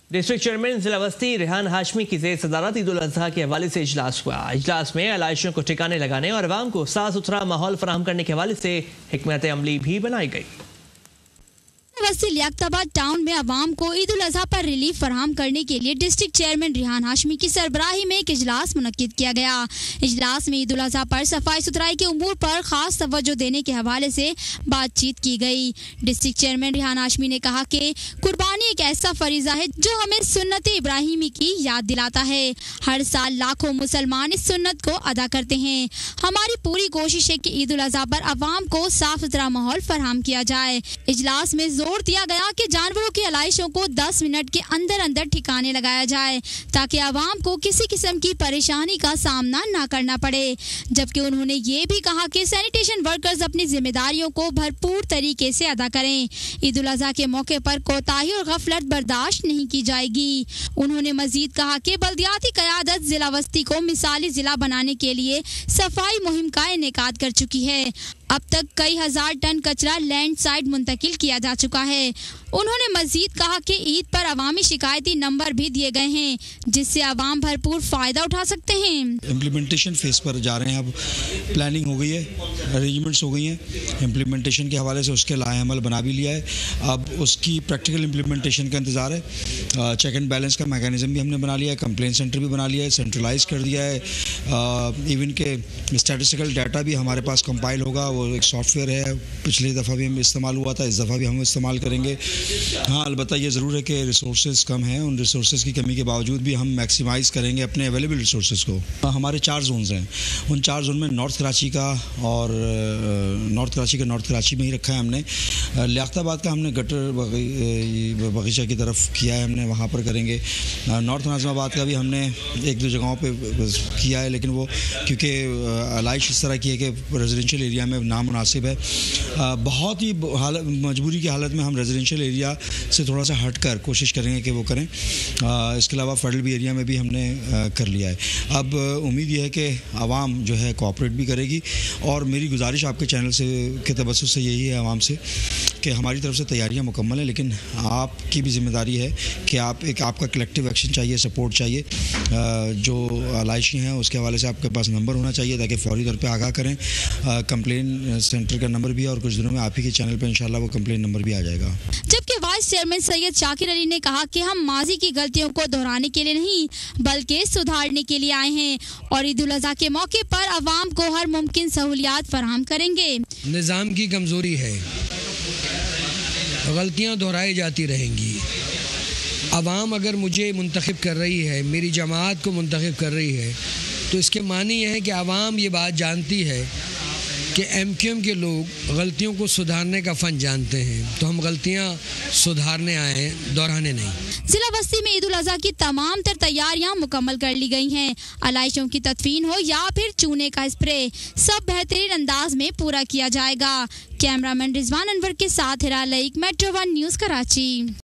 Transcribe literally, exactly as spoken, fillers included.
District chairman जिला बस्ती रेहान हाशमी की ज़ेर सदारत ईद उल अजहा के हवाले से इजलास हुआ। इजलास में आलाइशों को ठिकाने लगाने और आवाम को साफ सुथरा माहौल फराहम करने के हवाले से हिकमत अमली भी बनाई गई। बस्ती लियाकताबाद टाउन में आवाम को ईद उल अजहा पर रिलीफ फराहम करने के लिए डिस्ट्रिक्ट चेयरमैन रेहान हाशमी की सरबराही में एक इजलास मुनक्किद किया गया। इजलास में ईद उल अजहा पर सफाई सुथराई के उमूर पर खास तवज्जो देने के हवाले से बातचीत की गई। डिस्ट्रिक्ट चेयरमैन रेहान हाशमी ने कहा कि कुर्बानी एक ऐसा फरीजा है जो हमें सुन्नत इब्राहिमी की याद दिलाता है। हर साल लाखों मुसलमान इस सुन्नत को अदा करते हैं। हमारी पूरी कोशिश है कि ईद उल अजहा पर आवाम को साफ सुथरा माहौल फराहम किया जाए। इजलास में जोर दिया गया कि जानवरों की आलाइशों को दस मिनट के अंदर अंदर ठिकाने लगाया जाए ताकि आवाम को किसी किस्म की परेशानी का सामना न करना पड़े। जबकि उन्होंने ये भी कहा कि सैनिटेशन वर्कर्स अपनी जिम्मेदारियों को भरपूर तरीके से अदा करें। ईद उल अजहा के मौके पर कोताही और गफलत बर्दाश्त नहीं की जाएगी। उन्होंने मजीद कहा कि बल्दियाती क़यादत जिला बस्ती को मिसाली जिला बनाने के लिए सफाई मुहिम का इनेकाद कर चुकी है। अब तक कई हजार टन कचरा लैंड साइड मुंतकिल किया जा चुका है। उन्होंने मजीद कहा कि ईद पर अवामी शिकायती नंबर भी दिए गए हैं जिससे आवाम भरपूर फायदा उठा सकते हैं। इम्प्लीमेंटेशन फेज पर जा रहे हैं। अब प्लानिंग हो गई है, अरेंजमेंट्स हो गई हैं, इम्प्लीमेंटेशन के हवाले से उसके लाएअमल बना भी लिया है। अब उसकी प्रैक्टिकल इम्प्लीमेंटेशन का इंतज़ार है। चेक एंड बैलेंस का मैकेनिज्म भी हमने बना लिया है, कंप्लेंट सेंटर भी बना लिया है, सेंट्रलाइज कर दिया है। इवन के स्टैटिस्टिकल डाटा भी हमारे पास कंपाइल होगा, वो एक सॉफ्टवेयर है, पिछली दफ़ा भी हम इस्तेमाल हुआ था, इस दफ़ा भी हम इस्तेमाल करेंगे। हाँ, अलबत्ता ये ज़रूर है कि रिसोर्सेज कम हैं। उन रिसोर्सेज की कमी के बावजूद भी हम मैक्सिमाइज़ करेंगे अपने अवेलेबल रिसोर्सेज को। हमारे चार जोन्स हैं, उन चार जोन में नॉर्थ कराची का और नॉर्थ कराची का नॉर्थ कराची में ही रखा है हमने। लियाकताबाद का हमने गटर बगीचा की तरफ किया है, हमने वहाँ पर करेंगे। नॉर्थ नाज़िमाबाद का भी हमने एक दो जगहों पर किया है, लेकिन वो क्योंकि आलाइश इस तरह की है कि रेजिडेंशियल एरिया में नामुनासिब है। बहुत ही हालत मजबूरी की हालत में हम रेजिडेंशियल एरिया से थोड़ा सा हटकर कोशिश करेंगे कि वो करें। आ, इसके अलावा फेडरल बी एरिया में भी हमने आ, कर लिया है। अब उम्मीद यह है कि आवाम जो है कोऑपरेट भी करेगी। और मेरी गुजारिश आपके चैनल से के तबस्सुस से यही है आवाम से कि हमारी तरफ से तैयारियां मुकम्मल हैं, लेकिन आपकी भी जिम्मेदारी है कि आप एक आपका कलेक्टिव एक्शन चाहिए, सपोर्ट चाहिए। जो आलाइशी हैं उसके हवाले से आपके पास नंबर होना चाहिए ताकि फौरी तौर पर आगाह करें। कंप्लेन सेंटर का नंबर भी है और कुछ दिनों में आप ही के चैनल पर इंशाल्लाह वो कंप्लेन नंबर भी आ जाएगा। जबकि वाइस चेयरमैन सैयद शाकिर अली ने कहा कि हम माजी की गलतियों को दोहराने के लिए नहीं बल्कि सुधारने के लिए आए हैं और ईद उल अजहा के मौके पर आवाम को हर मुमकिन सहूलियात फराहम करेंगे। निज़ाम की कमज़ोरी है, गलतियाँ दोहराई जाती रहेंगी। आवाम अगर मुझे मुंतखब कर रही है, मेरी जमात को मुंतखब कर रही है, तो इसके मानी है कि आवाम ये बात जानती है कि एम क्यू एम के लोग गलतियों को सुधारने का फ़न जानते हैं। तो हम गलतियां सुधारने आए हैं, दोहराने नहीं। जिला बस्ती में ईद उल अजहा की तमाम तर तैयारियां मुकम्मल कर ली गई हैं। आलाइशों की तदफीन हो या फिर चूने का स्प्रे, सब बेहतरीन अंदाज में पूरा किया जाएगा। कैमरामैन रिजवान अनवर के साथ Hira Laeeq, Metro One News Karachi.